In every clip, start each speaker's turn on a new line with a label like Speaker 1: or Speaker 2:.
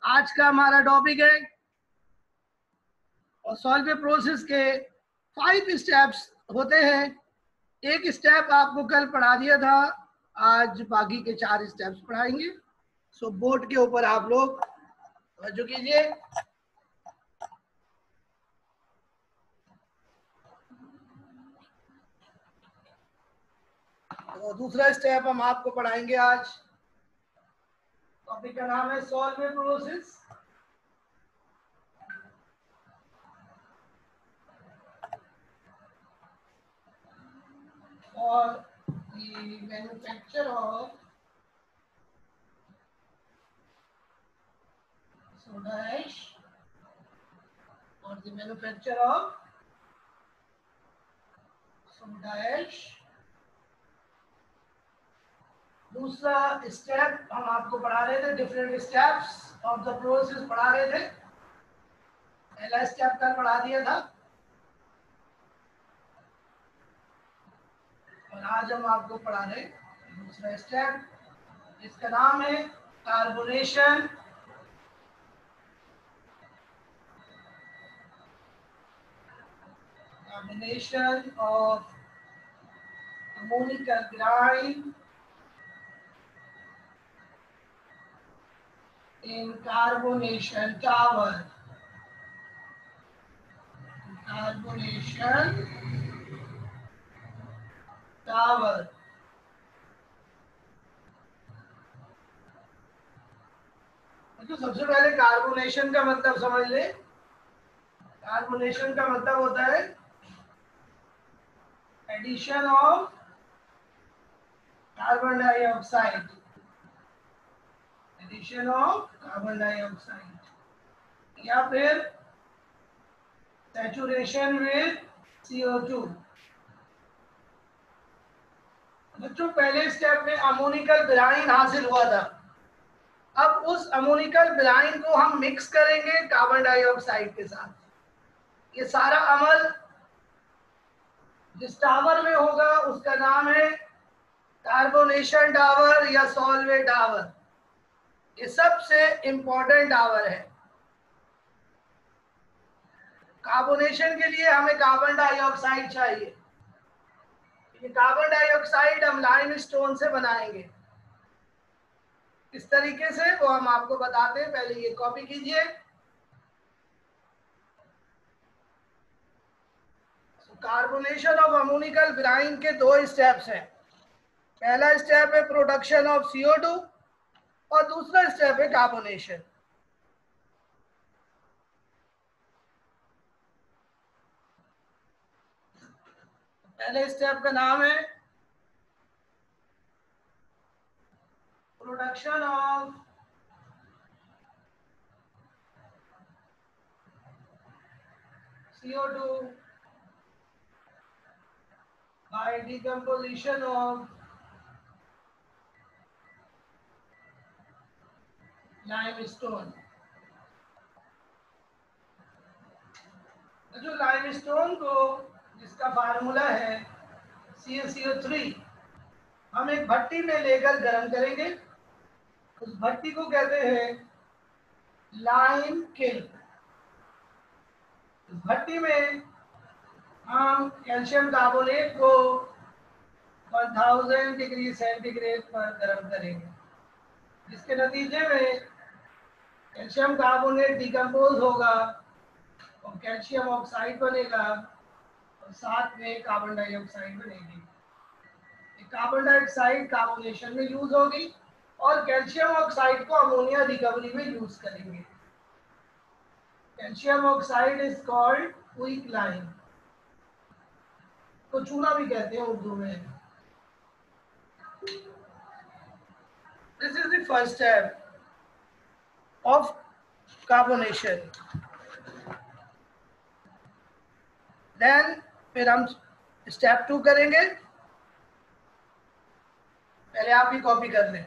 Speaker 1: आज का हमारा टॉपिक है और सॉल्व प्रोसेस के 5 स्टेप्स होते हैं। एक स्टेप आपको कल पढ़ा दिया था, आज बाकी के 4 स्टेप्स पढ़ाएंगे। सो बोर्ड के ऊपर आप लोग तवज्जो कीजिए। तो दूसरा स्टेप हम आपको पढ़ाएंगे आज। टॉपिक का नाम है सॉल्व प्रोसेस। और the manufacture of soda ash or the manufacture of soda ash। दूसरा स्टेप हम आपको पढ़ा रहे थे, different steps of the process पढ़ा रहे थे। पहला स्टेप कल पढ़ा दिया था और आज हम आपको पढ़ा रहे दूसरा स्टेप, जिसका नाम है carbonation. Combination of ammonical brine in carbonation tower। Carbonation tower। तो सबसे पहले कार्बोनेशन का मतलब समझ ले। कार्बोनेशन का मतलब होता है addition of carbon dioxide. Addition of carbon dioxide या फिर सैचुरेशन विद CO2। बच्चों पहले स्टेप में अमोनिकल ब्राइन हासिल हुआ था। अब उस अमोनिकल ब्राइन को हम मिक्स करेंगे कार्बन डाइऑक्साइड के साथ। ये सारा अमल जिस टावर में होगा उसका नाम है कार्बोनेशन टावर या सॉल्वे टावर। ये सबसे इंपॉर्टेंट टावर है। कार्बोनेशन के लिए हमें कार्बन डाइऑक्साइड चाहिए। ये कार्बन डाइऑक्साइड हम लाइमस्टोन से बनाएंगे। इस तरीके से वो हम आपको बताते हैं, पहले ये कॉपी कीजिए। कार्बोनेशन ऑफ अमोनिकल ब्राइन के 2 स्टेप्स हैं। पहला स्टेप है प्रोडक्शन ऑफ CO2 और दूसरा स्टेप है कार्बोनेशन। पहले स्टेप का नाम है production of CO2 by decomposition of limestone। जो लाइमस्टोन को जिसका फार्मूला है CaCO3 हम एक भट्टी में लेकर गर्म करेंगे। उस भट्टी को कहते हैं लाइम किल्न। भट्टी में हम कैल्शियम कार्बोनेट को 1000 डिग्री सेंटीग्रेड पर गर्म करेंगे, जिसके नतीजे में कैल्शियम कार्बोनेट डिकम्पोज होगा और कैल्शियम ऑक्साइड बनेगा और साथ में कार्बन डाइऑक्साइड बनेगी। कार्बन डाइऑक्साइड कार्बोनेशन में यूज होगी और कैल्शियम ऑक्साइड को अमोनिया रिकवरी में यूज करेंगे। Calcium oxide is called quick lime, तो चूना भी कहते हैं उर्दू में। This is the first step of carbonation. Then फिर हम स्टेप 2 करेंगे। पहले आप भी कॉपी कर लें।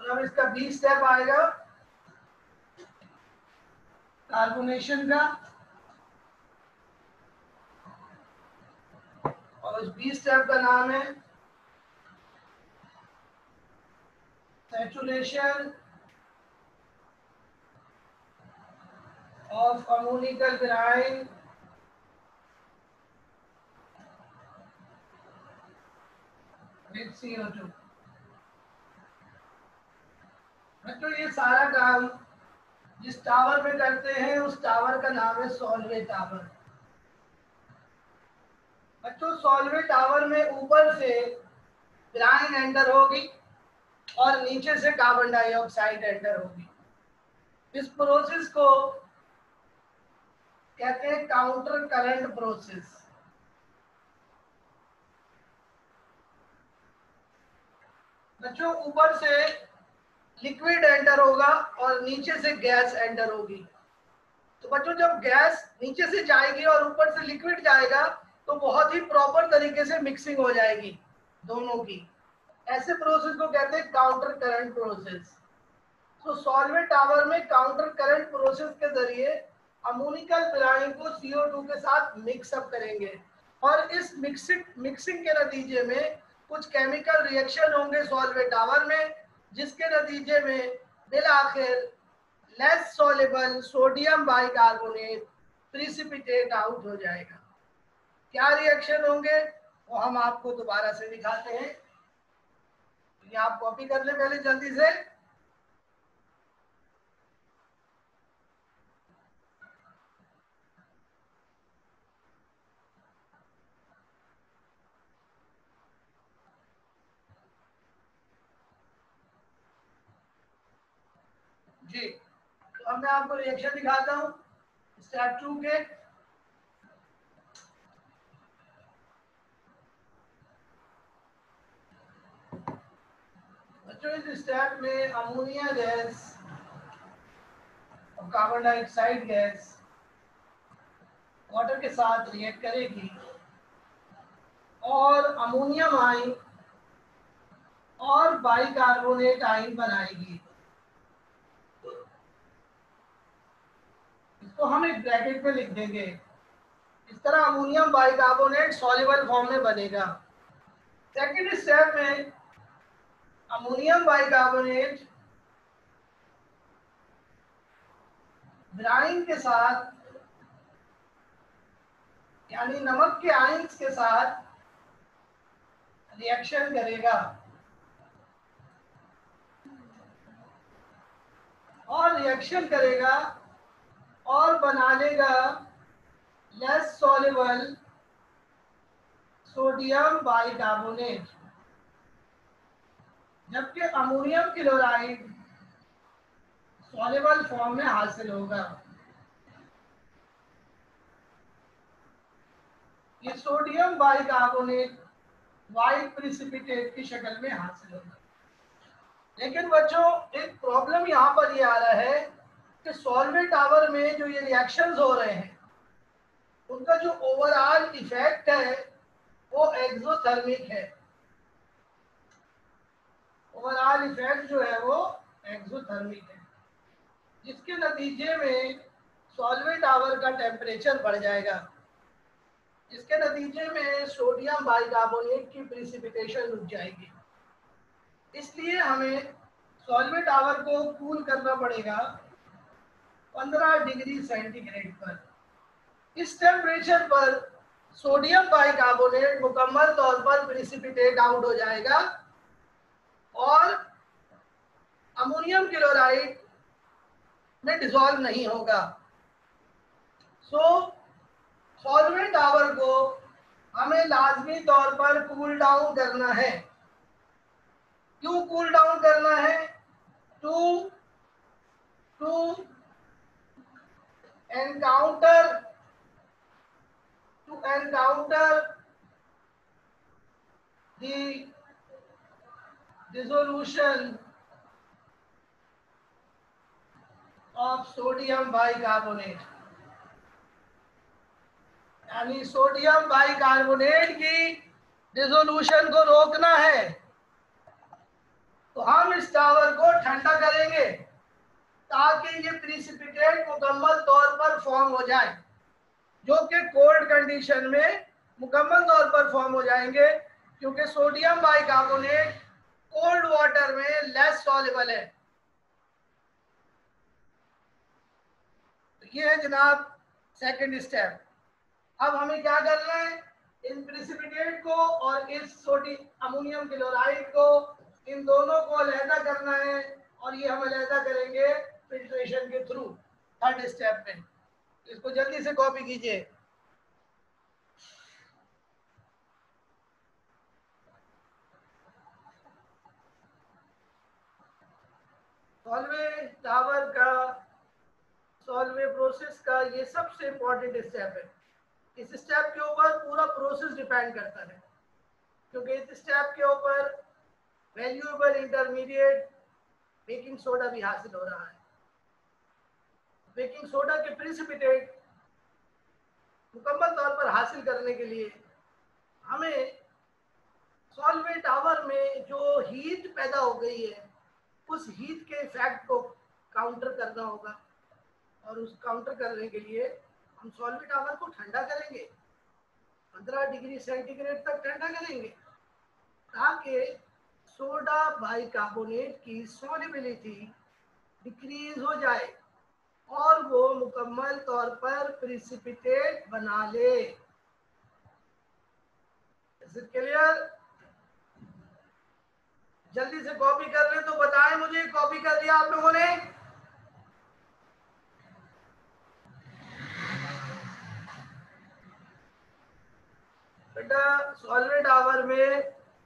Speaker 1: अब इसका बी स्टेप आएगा कार्बोनेशन का, और उस बी स्टेप का नाम है saturation of ammonical brine with CO2। बच्चों ये सारा काम जिस टावर में करते हैं उस टावर का नाम है सॉल्वे टावर। बच्चों सॉल्वे टावर में ऊपर से ब्राइन एंटर होगी और नीचे से कार्बन डाइऑक्साइड एंटर होगी। इस प्रोसेस को कहते हैं काउंटर करंट प्रोसेस। बच्चों ऊपर से लिक्विड एंटर होगा और नीचे से गैस एंटर होगी। तो बच्चों जब गैस नीचे से जाएगी और ऊपर से लिक्विड जाएगा तो बहुत ही प्रॉपर तरीके से मिक्सिंग हो जाएगी दोनों की। ऐसे प्रोसेस को कहते हैं काउंटर करंट प्रोसेस। तो सॉल्वे टावर में काउंटर करंट प्रोसेस के जरिए अमोनिकल ब्राइन को CO2 के साथ मिक्सअप करेंगे और इस मिक्सिंग के नतीजे में कुछ केमिकल रिएक्शन होंगे सॉल्वे टावर में, जिसके नतीजे में बिल आखिर less soluble sodium bicarbonate precipitate out हो जाएगा। क्या रिएक्शन होंगे वो हम आपको दोबारा से दिखाते हैं। ये आप कॉपी कर ले पहले जल्दी से। जी तो अब मैं आपको रिएक्शन दिखाता हूँ स्टेप 2 के। बच्चों इस स्टेप में अमोनिया गैस और कार्बन डाइऑक्साइड गैस वाटर के साथ रिएक्ट करेगी और अमोनियम आयन और बाइकार्बोनेट आयन बनाएगी। इसको हम एक ब्रैकेट में लिख देंगे। इस तरह अमोनियम बाइकार्बोनेट सॉल्युबल फॉर्म में बनेगा। सेकंड स्टेप में अमोनियम बाइकार्बोनेट ब्राइन के साथ यानी नमक के आयंस के साथ रिएक्शन करेगा और रिएक्शन करेगा और बना लेगा लेस सॉल्युबल सोडियम बाइकार्बोनेट, जबकि अमोनियम क्लोराइड सॉल्युबल फॉर्म में हासिल होगा। ये सोडियम बाइकार्बोनेट वाइट प्रिसिपिटेट की शक्ल में हासिल होगा। लेकिन बच्चों एक प्रॉब्लम यहाँ पर ये आ रहा है कि सॉल्वे टावर में जो ये रिएक्शंस हो रहे हैं उनका जो ओवरऑल इफेक्ट है वो एक्सोथर्मिक है। ओवरऑल इफेक्ट जो है वो एक्सोथर्मिक है, जिसके नतीजे में सॉल्वे टावर का टेम्परेचर बढ़ जाएगा। इसके नतीजे में सोडियम बाइकार्बोनेट की प्रिसिपिटेशन रुक जाएगी। इसलिए हमें सॉल्वे टावर को कूल करना पड़ेगा 15 डिग्री सेंटीग्रेड पर। इस टेम्परेचर पर सोडियम बाइकार्बोनेट मुकम्मल तौर पर प्रिसिपिटेट आउट हो जाएगा और अमोनियम क्लोराइड में डिसॉल्व नहीं होगा। सॉल्वे टावर को हमें लाजमी तौर पर कूल डाउन करना है। क्यों कूल डाउन करना है? To encounter the dissolution of sodium bicarbonate, यानी सोडियम बाइकार्बोनेट की डिसोल्यूशन को रोकना है। तो हम इस टावर को ठंडा करेंगे ताकि ये प्रिसिपिटेट मुकम्मल तौर पर फॉर्म हो जाए, जो कि कोल्ड कंडीशन में मुकम्मल तौर पर फॉर्म हो जाएंगे, क्योंकि सोडियम बाइकार्बोनेट कोल्ड वाटर में लेस सॉल्युबल है। तो ये है जनाब सेकंड स्टेप। अब हमें क्या करना है, इन प्रिसिपिटेट को और इस सोडियम अमोनियम क्लोराइड को, इन दोनों को अलहदा करना है, और ये हम अलहदा करेंगे फिल्ट्रेशन के थ्रू थर्ड स्टेप में। इसको जल्दी से कॉपी कीजिए। सॉल्वे टावर का, सॉल्वे प्रोसेस का ये सबसे इंपॉर्टेंट स्टेप है। इस स्टेप के ऊपर पूरा प्रोसेस डिपेंड करता है, क्योंकि इस स्टेप के ऊपर वैल्यूएबल इंटरमीडिएट बेकिंग सोडा भी हासिल हो रहा है। बेकिंग सोडा के प्रिसिपिटेट मुकम्मल तौर पर हासिल करने के लिए हमें सॉल्वे टावर में जो हीट पैदा हो गई है, उस हीट के इफेक्ट को काउंटर करना होगा, और उस काउंटर करने के लिए हम सॉल्वे टावर को ठंडा करेंगे, 15 डिग्री सेंटीग्रेड तक ठंडा करेंगे, ताकि सोडा बाइकार्बोनेट की सॉल्युबिलिटी डिक्रीज हो जाए और वो मुकम्मल तौर पर प्रिसिपिटेट बना ले। Is it clear? जल्दी से कॉपी कर ले तो बताएं मुझे, कॉपी कर लिया आप लोगों ने? बेटा सॉल्वे टावर में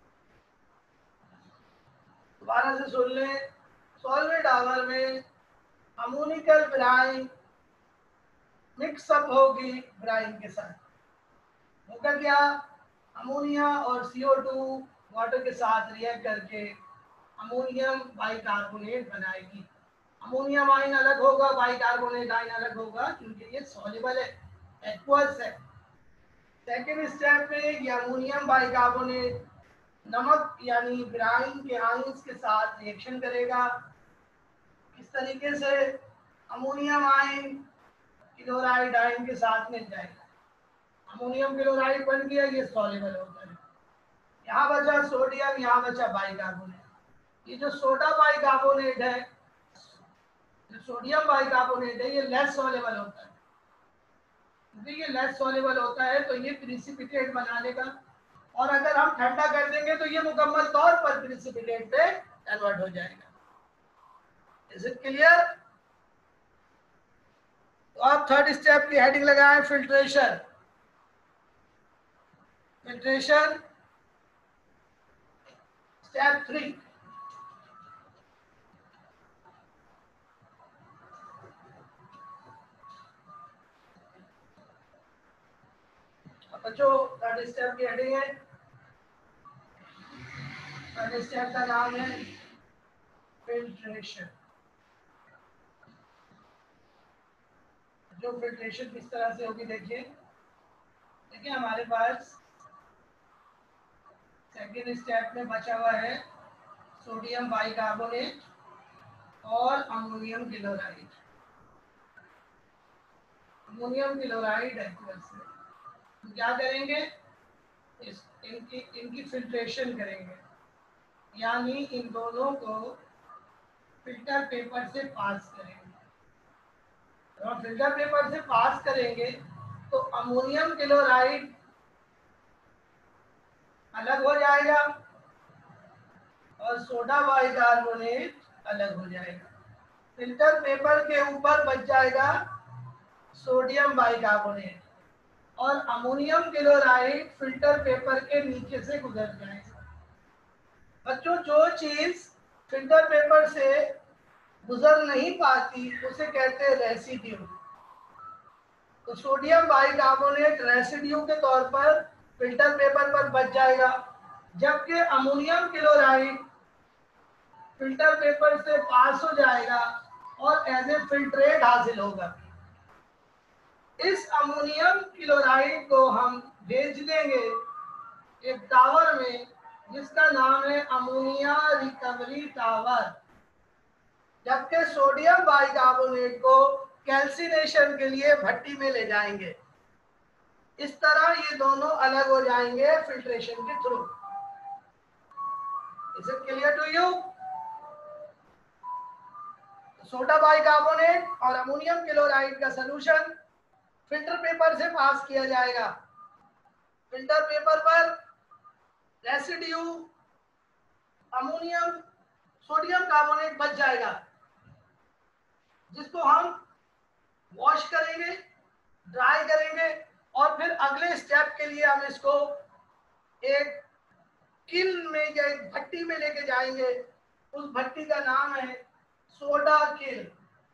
Speaker 1: दोबारा से सुन लें, सॉल्वे टावर में अमोनिकल ब्राइन मिक्सअप होगी ब्राइन के साथ। होगा क्या, अमोनिया और CO2 वाटर के साथ रिएक्ट करके अमोनियम बाइकार्बोनेट बनाएगी। अमोनियम आयन अलग होगा, बाइकार्बोनेट आयन अलग होगा, क्योंकि ये सॉल्युबल है, एक्वस है। सेकेंड स्टेप में ये अमोनियम बाइकार्बोनेट नमक यानी ब्राइन के आयंस के साथ रिएक्शन करेगा। इस तरीके से अमोनियम आयन क्लोराइड आयन के साथ मिल जाएगा, अमोनियम क्लोराइड बन गया, ये सॉल्युबल होता है। यहाँ बचा सोडियम, यहाँ बचा बाइकार्बोनेट। ये जो सोडा बाइकार्बोनेट है, जो सोडियम बाइकार्बोनेट है, ये लेस सॉल्युबल होता है। क्योंकि ये लेस सॉल्युबल होता है तो ये प्रिसिपिटेट बना लेगा, और अगर हम ठंडा कर देंगे तो ये मुकम्मल तौर पर प्रिसिपिटेट पे कन्वर्ट हो जाएगा। Is it clear? तो आप थर्ड स्टेप की हेडिंग लगाएं, फिल्ट्रेशन। Filtration step 3। बच्चों थर्ड स्टेप की हेडिंग है, थर्ड स्टेप का नाम है फिल्ट्रेशन। जो फिल्ट्रेशन किस तरह से होगी देखिए। देखिए हमारे पास सेकेंड स्टेप में बचा हुआ है सोडियम बाइकार्बोनेट और ammonium chloride. Ammonium chloride aqueous से हम क्या करेंगे, इनकी फिल्ट्रेशन करेंगे, यानी इन दोनों को फिल्टर पेपर से पास करेंगे। जब हम फिल्टर पेपर से पास करेंगे तो अमोनियम क्लोराइड अलग हो जाएगा और सोडा बाइकार्बोनेट अलग हो जाएगा। फिल्टर पेपर के ऊपर बच जाएगा सोडियम बाइकार्बोनेट, और अमोनियम क्लोराइड फिल्टर पेपर के नीचे से गुजर जाएगा। बच्चों जो चीज फिल्टर पेपर से गुजर नहीं पाती उसे कहते हैं रेसिड्यू। तो सोडियम बाइकार्बोनेट रेसिड्यू के तौर पर फिल्टर पेपर पर बच जाएगा, जबकि अमोनियम क्लोराइड फिल्टर पेपर से पास हो जाएगा और एज ए फिल्ट्रेट हासिल होगा। इस अमोनियम क्लोराइड को हम भेज देंगे एक टावर में, जिसका नाम है अमोनिया रिकवरी टावर, जबकि सोडियम बाइकार्बोनेट को कैल्सिनेशन के लिए भट्टी में ले जाएंगे। इस तरह ये दोनों अलग हो जाएंगे फिल्ट्रेशन के through. Is it clear to you? Soda bicarbonate और अमोनियम क्लोराइड का सॉल्यूशन फिल्टर पेपर से पास किया जाएगा। फिल्टर पेपर पर रेसिड्यू अमोनियम सोडियम कार्बोनेट बच जाएगा, जिसको हम वॉश करेंगे, ड्राई करेंगे और फिर अगले स्टेप के लिए हम इसको एक किल्न में या एक भट्टी में लेके जाएंगे। उस भट्टी का नाम है सोडा किल्न।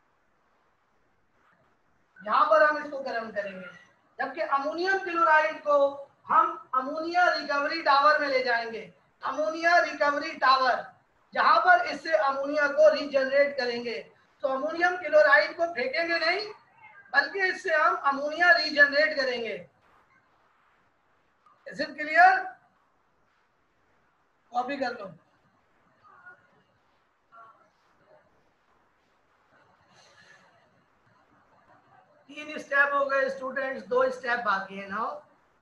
Speaker 1: यहां पर हम इसको गर्म करेंगे, जबकि अमोनियम क्लोराइड को हम अमोनिया रिकवरी टावर में ले जाएंगे। अमोनिया रिकवरी टावर, जहां पर इससे अमोनिया को रीजनरेट करेंगे। तो अमोनियम क्लोराइड को फेंकेंगे नहीं, बल्कि इससे हम अमोनिया रीजनरेट करेंगे। Is it clear? कॉपी कर लो। तीन स्टेप हो गए स्टूडेंट्स, 2 स्टेप बाकी है ना।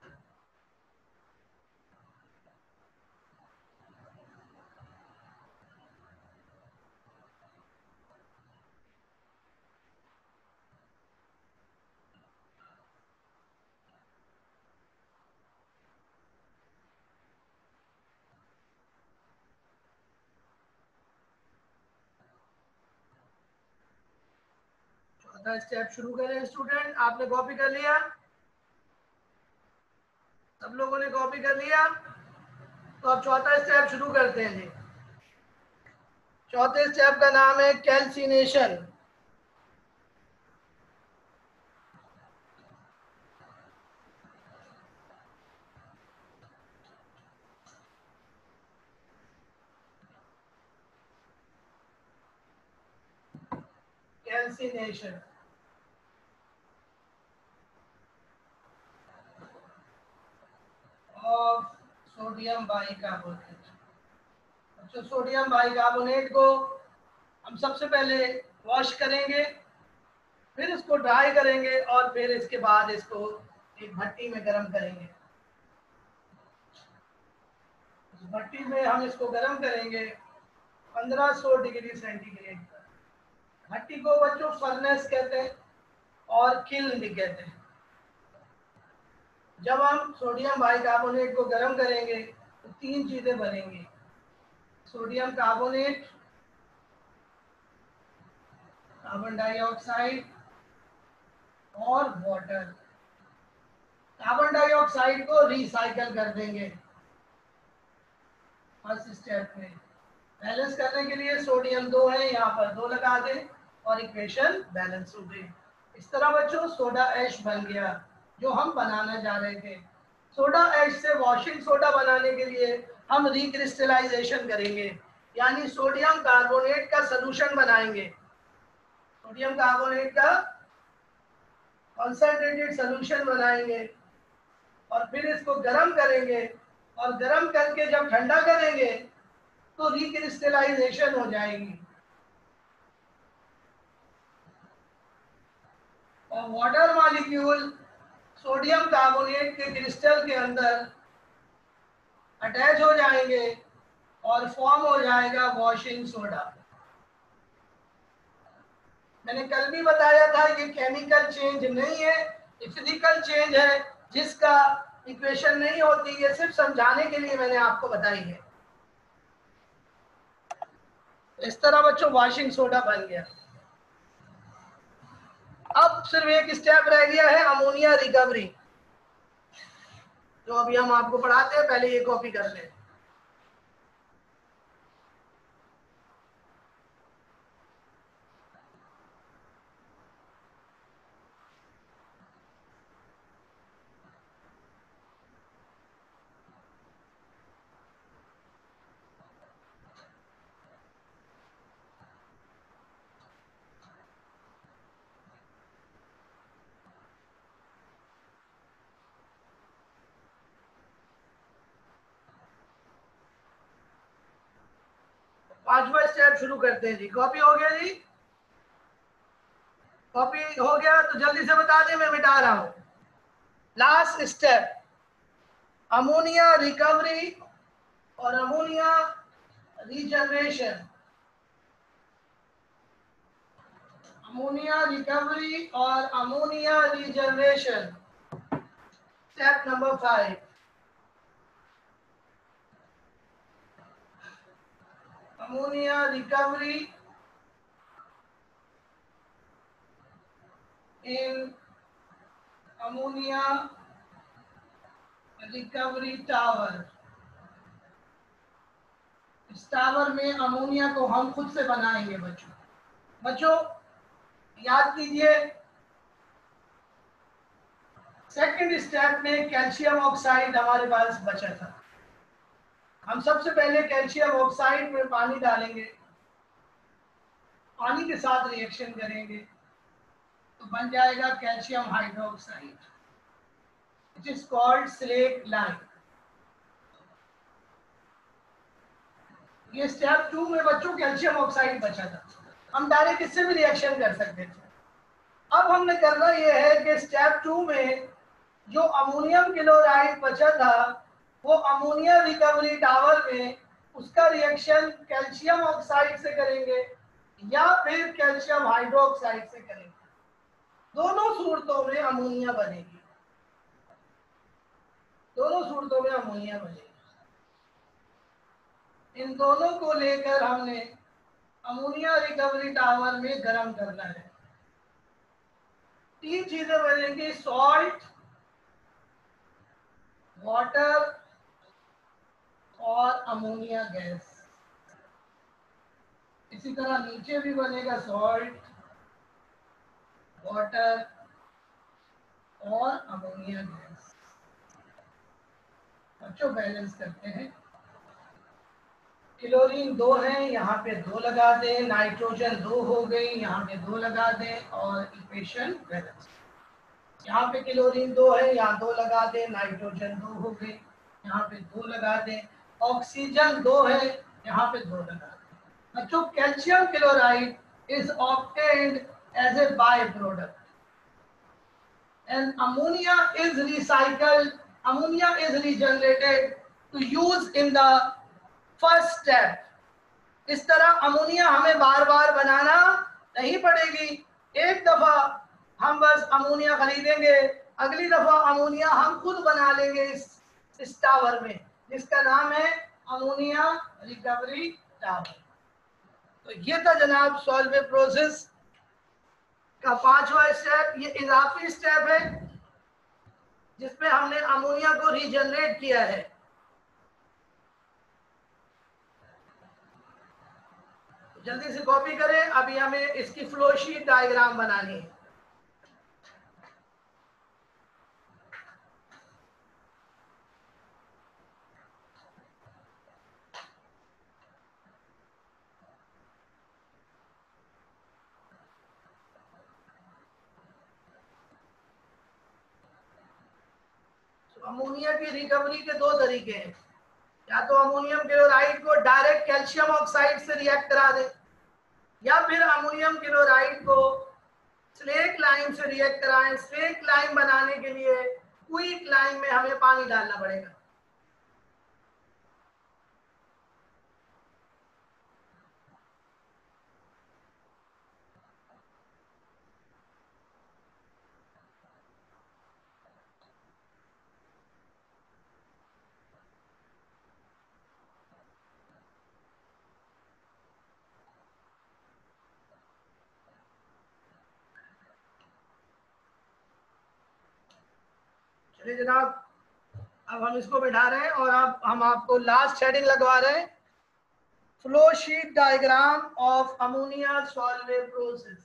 Speaker 1: चौथा स्टेप शुरू करें स्टूडेंट। आपने कॉपी कर लिया? सब लोगों ने कॉपी कर लिया? तो अब चौथा स्टेप शुरू करते हैं जी। चौथे स्टेप का नाम है calcination. Calcination of sodium bicarbonate. अच्छा, सोडियम बाइकार्बोनेट को हम सबसे पहले वॉश करेंगे, फिर इसको ड्राई करेंगे और फिर इसके बाद इसको एक भट्टी में गर्म करेंगे। इस भट्टी में हम इसको गर्म करेंगे 1500 डिग्री सेंटीग्रेड पर। भट्टी को बच्चों फर्नेस कहते हैं और किल्न भी कहते हैं। जब हम सोडियम बाइकार्बोनेट को गर्म करेंगे तो 3 चीजें बनेंगी: सोडियम कार्बोनेट, कार्बन डाइऑक्साइड और वाटर। कार्बन डाइऑक्साइड को रिसाइकल कर देंगे फर्स्ट स्टेप में। बैलेंस करने के लिए सोडियम 2 है, यहाँ पर 2 लगा दें और इक्वेशन बैलेंस हो गई। इस तरह बच्चों सोडा ऐश बन गया जो हम बनाना चाह रहे थे। सोडा ऐश से वॉशिंग सोडा बनाने के लिए हम रिक्रिस्टलाइजेशन करेंगे, यानी सोडियम कार्बोनेट का सॉल्यूशन बनाएंगे। सोडियम कार्बोनेट का कॉन्सेंट्रेटेड सॉल्यूशन बनाएंगे और फिर इसको गर्म करेंगे, और गर्म करके जब ठंडा करेंगे तो रिक्रिस्टलाइजेशन हो जाएगी और वाटर मॉलिक्यूल सोडियम कार्बोनेट के क्रिस्टल के अंदर अटैच हो जाएंगे और फॉर्म हो जाएगा वॉशिंग सोडा। मैंने कल भी बताया था ये केमिकल चेंज नहीं है, ये फिजिकल चेंज है जिसका इक्वेशन नहीं होती। ये सिर्फ समझाने के लिए मैंने आपको बताई है। इस तरह बच्चों वॉशिंग सोडा बन गया। अब सिर्फ एक स्टेप रह गया है अमोनिया रिकवरी, जो अभी हम आपको पढ़ाते हैं। पहले ये कॉपी कर लें। 5वां स्टेप शुरू करते हैं जी। कॉपी हो गया जी? कॉपी हो गया तो जल्दी से बता दें, मैं मिटा रहा हूं। लास्ट स्टेप, अमोनिया रिकवरी और अमोनिया रीजनरेशन। अमोनिया रिकवरी और ammonia regeneration, step number 5। Ammonia recovery in ammonia recovery tower. इस टावर में अमोनिया को हम खुद से बनाएंगे बच्चों याद कीजिए, सेकंड स्टेप में कैल्शियम ऑक्साइड हमारे पास बचा था। हम सबसे पहले कैल्शियम ऑक्साइड में पानी डालेंगे, पानी के साथ रिएक्शन करेंगे तो बन जाएगा calcium hydroxide, it is called slate lime. ये स्टेप 2 में बच्चों कैल्शियम ऑक्साइड बचा था, हम डायरेक्ट इससे भी रिएक्शन कर सकते थे। अब हमने करना ये है कि स्टेप 2 में जो अमोनियम क्लोराइड बचा था वो अमोनिया रिकवरी टावर में उसका रिएक्शन कैल्शियम ऑक्साइड से करेंगे या फिर कैल्शियम हाइड्रोक्साइड से करेंगे। दोनों सूरतों में अमोनिया बनेगी, दोनों सूरतों में अमोनिया बनेगी। इन दोनों को लेकर हमने अमोनिया रिकवरी टावर में गर्म करना है। 3 चीजें बनेंगी, सॉल्ट, वाटर और अमोनिया गैस। इसी तरह नीचे भी बनेगा सॉल्ट, वाटर और अमोनिया गैस। बच्चों बैलेंस करते हैं, क्लोरीन 2 है, यहाँ पे 2 लगा दें, नाइट्रोजन 2 हो गई, यहाँ पे 2 लगा दें और इक्वेशन बैलेंस। यहाँ पे क्लोरीन 2 है, यहाँ 2 लगा दें, नाइट्रोजन 2 हो गई, यहाँ पे 2 लगा दें, ऑक्सीजन 2 है, यहाँ पे 2 लगा दें। बच्चों calcium chloride is obtained as a by product and ammonia is recycled, ammonia is regenerated to use in the first step। इस तरह अमोनिया हमें बार बार बनाना नहीं पड़ेगी, एक दफा हम बस अमोनिया खरीदेंगे, अगली दफा अमोनिया हम खुद बना लेंगे इस टावर में, जिसका नाम है अमोनिया रिकवरी टावर। तो ये था जनाब सॉल्वे प्रोसेस का 5वां स्टेप। ये इजाफी स्टेप है जिसमें हमने अमोनिया को रीजनरेट किया है। जल्दी से कॉपी करें, अभी हमें इसकी फ्लो शीट डायग्राम बनानी है। अमोनिया की रिकवरी के 2 तरीके हैं, या तो अमोनियम क्लोराइड को डायरेक्ट कैल्शियम ऑक्साइड से रिएक्ट करा दें या फिर अमोनियम क्लोराइड को स्लेट लाइम से रिएक्ट कराएं। स्लेट लाइम बनाने के लिए क्विक लाइम में हमें पानी डालना पड़ेगा। चलिए जनाब, अब हम इसको बैठा रहे हैं और अब हम आपको लास्ट हेडिंग लगवा रहे हैं, flow sheet diagram of ammonia Solvay process.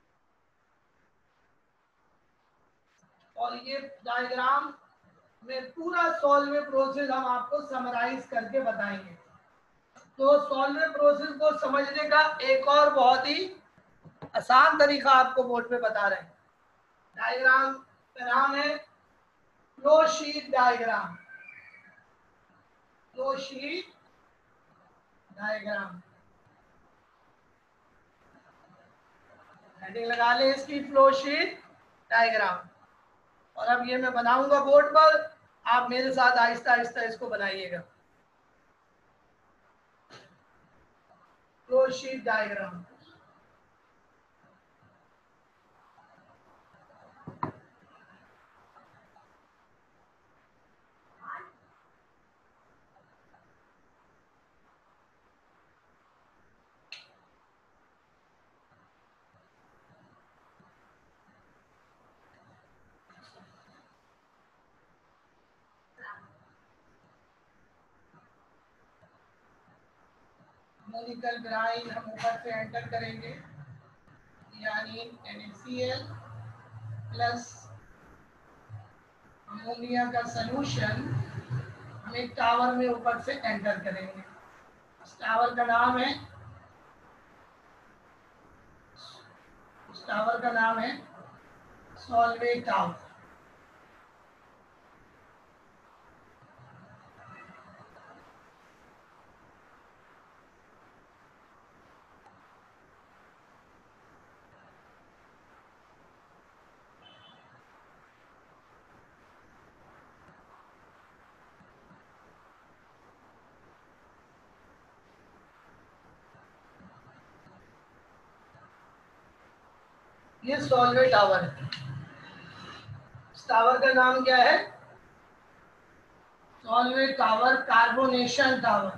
Speaker 1: और ये डायग्राम में पूरा सॉल्वे प्रोसेस हम आपको समराइज करके बताएंगे। तो सॉल्वे प्रोसेस को समझने का एक और बहुत ही आसान तरीका आपको बोर्ड पे बता रहे हैं। डायग्राम का नाम है flow sheet diagram. Flow sheet diagram heading लगा ले इसकी, फ्लो शीट डायग्राम। और अब ये मैं बनाऊंगा बोर्ड पर, आप मेरे साथ आहिस्ता आहिस्ता इसको बनाइएगा। Flow sheet diagram. Ammoniacal brine हम ऊपर से एंटर करेंगे, यानी NaCl प्लस अमोनिया का सॉल्यूशन हम एक टावर में ऊपर से एंटर करेंगे। इस टावर का नाम है सॉल्वे टावर। ये सॉल्वे टावर है। इस टावर का नाम क्या है? Solvay tower, carbonation tower.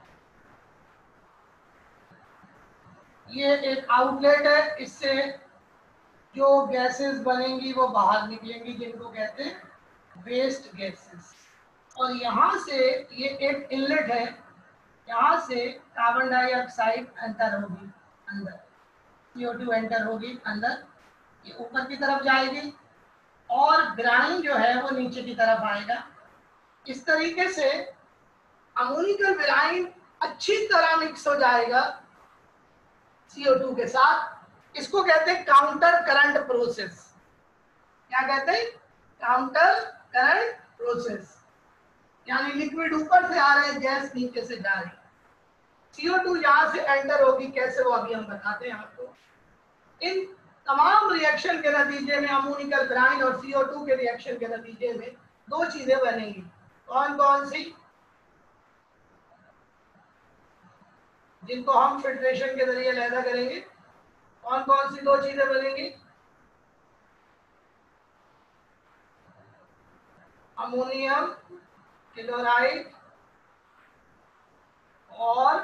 Speaker 1: ये एक आउटलेट है, इससे जो गैसेस बनेंगी वो बाहर निकलेंगी, जिनको कहते हैं वेस्ट गैसेस। और यहाँ से ये एक इनलेट है, यहाँ से कार्बन डाइऑक्साइड एंटर होगी अंदर, CO2 एंटर होगी अंदर, ये ऊपर की तरफ जाएगी और ब्राइन जो है वो नीचे की तरफ आएगा। इस तरीके से अमोनिकल ब्राइन अच्छी तरह मिक्स हो जाएगा CO2 के साथ। इसको कहते हैं काउंटर करंट प्रोसेस। क्या कहते हैं? काउंटर करंट प्रोसेस, यानी लिक्विड ऊपर से आ रहे हैं, गैस नीचे से जा रही है। CO2 यहाँ से एंटर होगी, कैसे वो अभी हम बताते हैं आपको। इन तमाम रिएक्शन के नतीजे में, अमोनिकल ब्राइन और CO2 के रिएक्शन के नतीजे में दो चीजें बनेंगी। कौन कौन सी? जिनको हम फिल्ट्रेशन के जरिए अलहदा करेंगे। कौन कौन सी दो चीजें बनेंगी? अमोनियम क्लोराइड और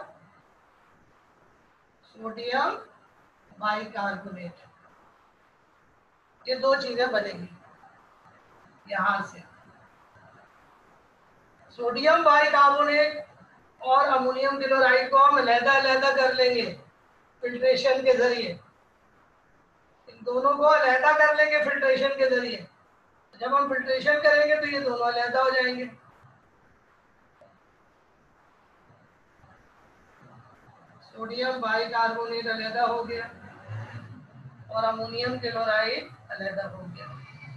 Speaker 1: सोडियम बाइकार्बोनेट। ये दो चीजें बनेंगी यहां से। सोडियम बाइकार्बोनेट और अमोनियम क्लोराइड को हम अलहदा कर लेंगे फिल्ट्रेशन के जरिए। इन दोनों को अलहदा कर लेंगे फिल्ट्रेशन के जरिए। जब हम फिल्ट्रेशन करेंगे तो ये दोनों अलहदा हो जाएंगे। सोडियम बाइकार्बोनेट अलहदा हो गया और अमोनियम क्लोराइड अलहदा हो गया।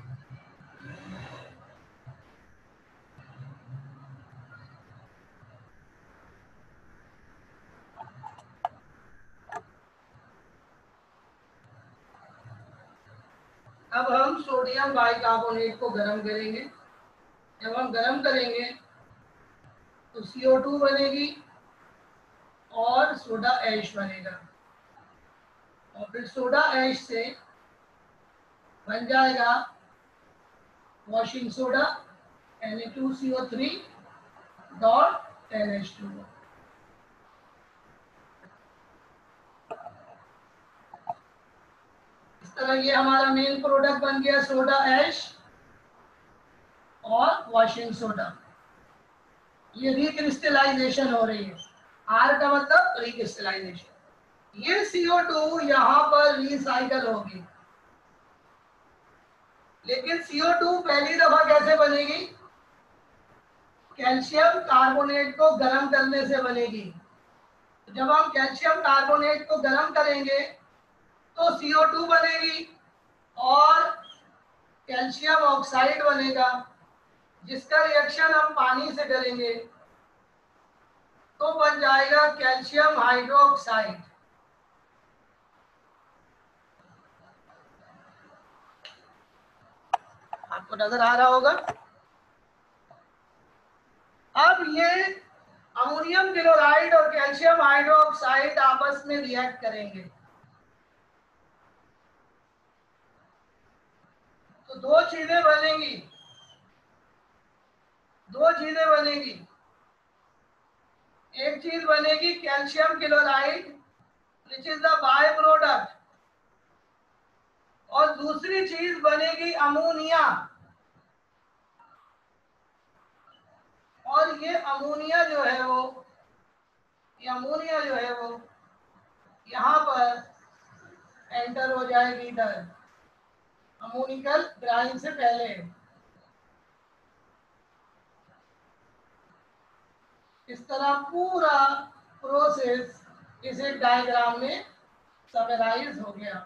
Speaker 1: अब हम सोडियम बाइकार्बोनेट को गर्म करेंगे। जब हम गर्म करेंगे तो CO2 बनेगी और सोडा ऐश बनेगा, और फिर सोडा ऐश से बन जाएगा washing soda Na2CO3 dot NH2O। इस तरह ये हमारा मेन प्रोडक्ट बन गया, सोडा ऐश और वॉशिंग सोडा। ये रिक्रिस्टलाइजेशन हो रही है। R का मतलब रिक्रिस्टलाइजेशन। ये CO2 यहाँ पर रिसाइकल होगी, लेकिन CO2 पहली दफा कैसे बनेगी? कैल्शियम कार्बोनेट को गर्म करने से बनेगी। जब हम कैल्शियम कार्बोनेट को गर्म करेंगे तो CO2 बनेगी और कैल्शियम ऑक्साइड बनेगा, जिसका रिएक्शन हम पानी से करेंगे तो बन जाएगा कैल्शियम हाइड्रोक्साइड। आपको नजर आ रहा होगा। अब ये अमोनियम क्लोराइड और कैल्शियम हाइड्रोक्साइड आपस में रिएक्ट करेंगे, तो दो चीजें बनेंगी, दो चीजें बनेगी। एक चीज बनेगी calcium chloride which is the by product, और दूसरी चीज बनेगी अमोनिया। और ये अमोनिया जो है वो, ये अमोनिया जो है वो यहाँ पर एंटर हो जाएगी इधर अमोनिकल ब्राइन से पहले। इस तरह पूरा प्रोसेस इस एक डायग्राम में समराइज हो गया।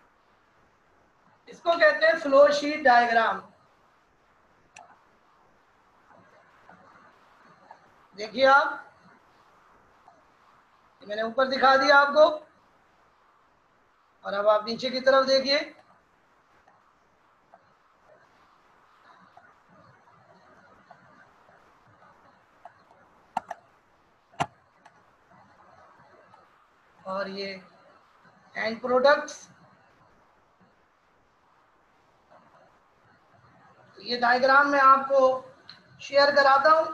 Speaker 1: इसको कहते हैं फ्लो शीट डायग्राम। देखिए आप, मैंने ऊपर दिखा दिया आपको, और अब आप नीचे की तरफ देखिए। और ये एंड प्रोडक्ट्स, ये डायग्राम मैं आपको शेयर कराता हूं।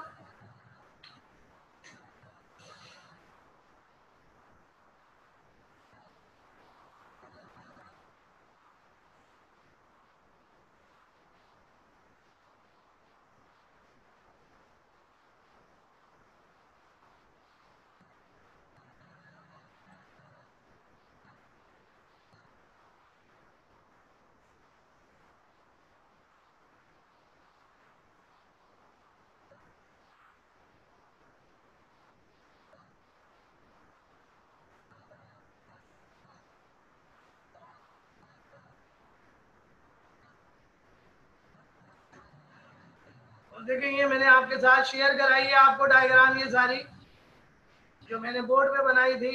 Speaker 1: और देखिए, ये मैंने आपके साथ शेयर कराई है आपको डायग्राम, ये सारी जो मैंने बोर्ड पे बनाई थी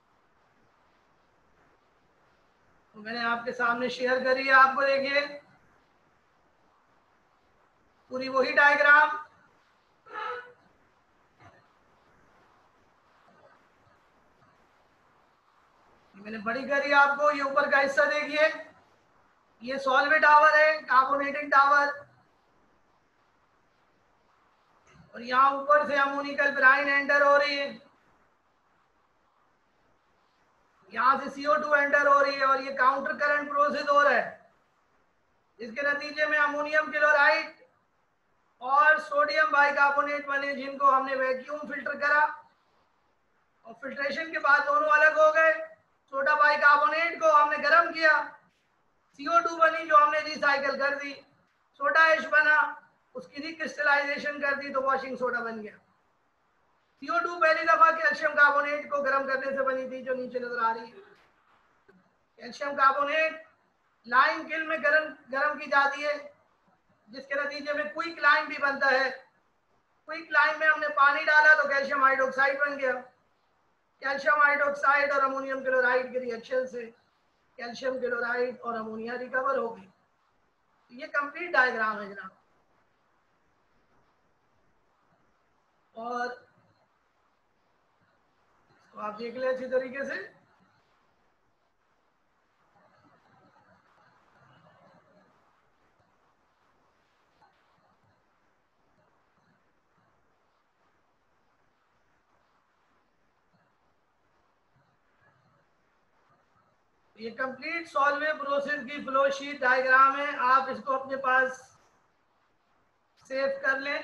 Speaker 1: तो मैंने आपके सामने शेयर करी है। आपको देखिए पूरी वही डायग्राम। मैंने बड़ी करी आपको। ये ऊपर का हिस्सा देखिए, ये सॉल्वेट टावर है, कार्बोनेटिंग टावर, और यहाँ ऊपर से अमोनिकल ब्राइन एंटर हो रही है, यहाँ से CO2 एंटर हो रही है, और ये काउंटर करंट प्रोसेस हो रहा है। इसके नतीजे में अमोनियम क्लोराइड और सोडियम बाइकार्बोनेट बने, जिनको हमने वैक्यूम फिल्टर करा, और फिल्ट्रेशन के बाद दोनों अलग हो गए। सोडा बाइकार्बोनेट को हमने गर्म किया, CO2 बनी जो हमने रिसाइकल कर दी, सोडा ऐश बना, उसकी रिक्रिस्टलाइजेशन कर दी तो वॉशिंग सोडा बन गया। CO2 पहली दफा कैल्शियम कार्बोनेट को गर्म करने से बनी थी, जो नीचे नजर आ रही है। कैल्शियम कार्बोनेट लाइम किल में गर्म की जाती है, जिसके नतीजे में क्विक लाइम भी बनता है। क्विक लाइम में हमने पानी डाला तो कैल्शियम हाइड्रोक्साइड बन गया। कैल्शियम हाइड्रोक्साइड और अमोनियम क्लोराइड के रिएक्शन से कैल्शियम क्लोराइड और अमोनिया रिकवर हो गई। ये कंप्लीट डायग्राम है जनाब। और तो आप देख लें अच्छी तरीके से। ये कंप्लीट सॉल्वे प्रोसेस की फ्लो शीट डायग्राम है। आप इसको अपने पास सेव कर लें।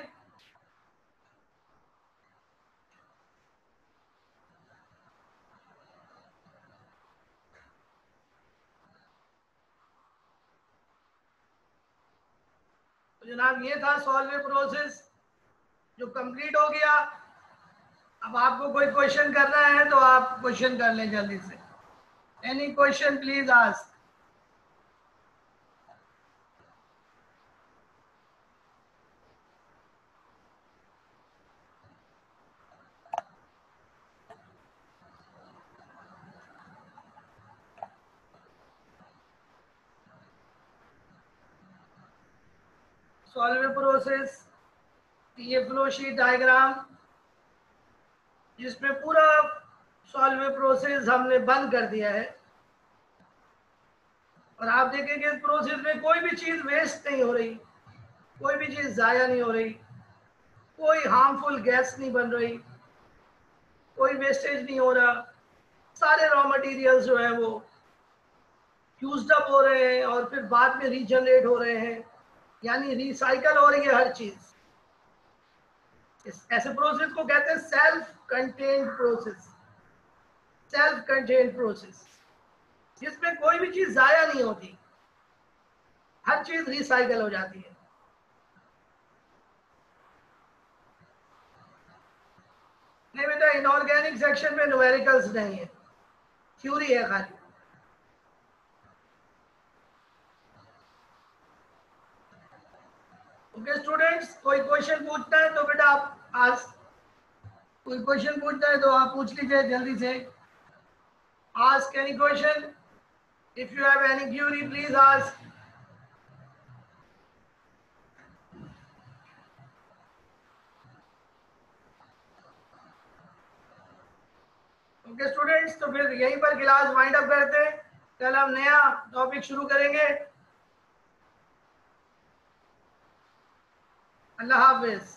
Speaker 1: तो जनाब ये था सॉल्वे प्रोसेस जो कंप्लीट हो गया। अब आपको कोई क्वेश्चन करना है तो आप क्वेश्चन कर लें जल्दी से। Any question please ask. Solvay process, ये फ्लो शीट डायग्राम जिसमें पूरा सॉल्वेबल प्रोसेस हमने बंद कर दिया है। और आप देखेंगे इस प्रोसेस में कोई भी चीज वेस्ट नहीं हो रही, कोई भी चीज जाया नहीं हो रही, कोई हार्मफुल गैस नहीं बन रही, कोई वेस्टेज नहीं हो रहा। सारे रॉ मटेरियल्स जो है वो यूज्ड अप हो रहे हैं और फिर बाद में रीजनरेट हो रहे हैं, यानी रिसाइकल हो रही है हर चीज। ऐसे प्रोसेस को कहते हैं self contained process. Self contained process जिसमें कोई भी चीज जाया नहीं होती, हर चीज रिसाइकल हो जाती है। नहीं बेटा, इनऑर्गेनिक सेक्शन में न्यूमेरिकल्स नहीं है, थ्योरी है खाली। ओके स्टूडेंट्स, कोई क्वेश्चन पूछना है तो बेटा आप आज, कोई क्वेश्चन पूछना है तो आप पूछ लीजिए जल्दी से। Ask any question, if you have any query please ask. Okay students, तो फिर यहीं पर क्लास वाइंड अप करते हैं, कल हम नया टॉपिक शुरू करेंगे। अल्लाह हाफिज।